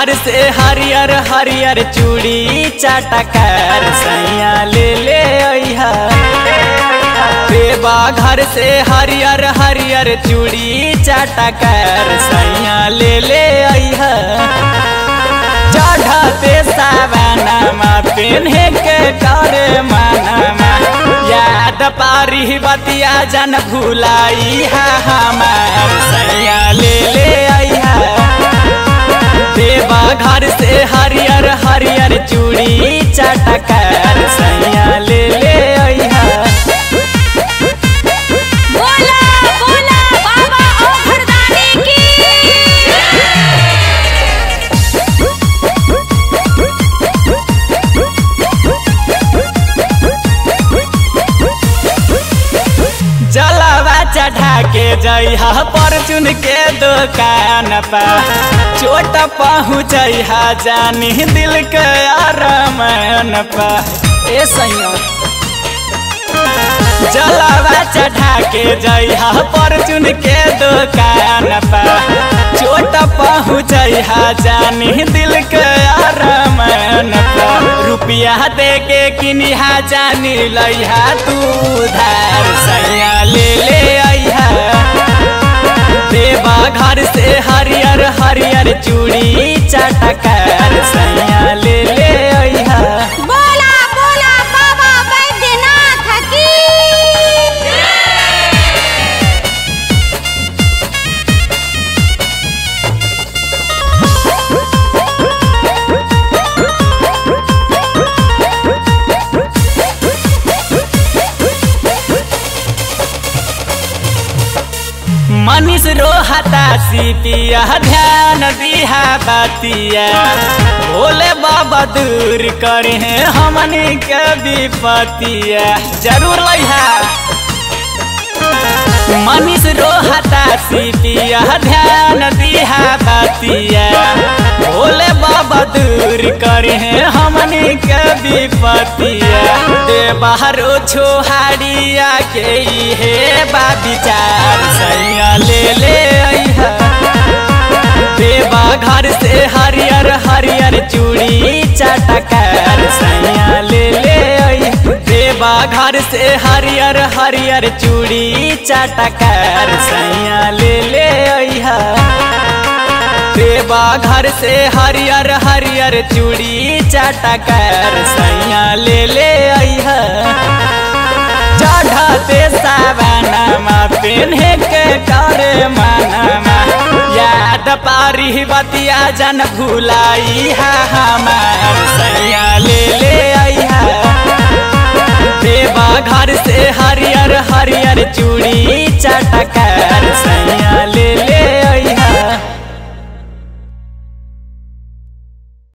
घर से हरियर हरियर चूड़ी चटकर सैया ले ले अइहा। देवा घर से हरियर हरियर चूड़ी चटकर सैया ले ले अइहा। चढ़ते सावनमा पेन्हे के करे मनमा याद पारी बतिया जन भुलाई हमार सैया ले ले अइहा। देवा घर से हरियर हरियर चूड़ी चटकर सैया ले ले अइहा। बोला बोला बाबा औघड़दानी की। जलावा चढ़ा के जइहा परचून के दुकान पा चोट पहुँचहा जानी दिल के अरमान पा। ए सैया जलावा चढ़ा के जइहा परचून के दुकान पा चोट पहुँचहा जानी दिल के अरमान पा। रुपया दे के किनिहा जानी लइहा तू धार सैया ले ले अइहा। देवा घर से हरियर हरियर चूड़ी चटकर सैया ले ले अइहा। बोला बोला बाबा बैद्यनाथ की। मनीष रोहता सिपिया ध्यान दिहा बतिया भोले बाबा दूर करे हमनी के विपतिया जरूर लइहा। मनीष रोहता सिपिया ध्यान दिहा बतिया भोले बाबा दूर करे हमनी के विपतिया। देबारो छोहाड़िया के हे बा विचार सैया ले ले अइहा। देवा घर से हरियर हरियर चूड़ी चटकर सैया ले ले अइहा। देवा घर से हरियर हरियर चूड़ी चटकर सैया ले ले अइहा। देवा घर से हरियर हरियर चूड़ी चटकर सैया ले ले अइहा। चढ़ते सावनमा पेन्हे के करे मनमा याद पारी बतिया जन भुलाई हमार सैया ले ले अइहा। देवा घर से हरियर हरियर चूड़ी चटकर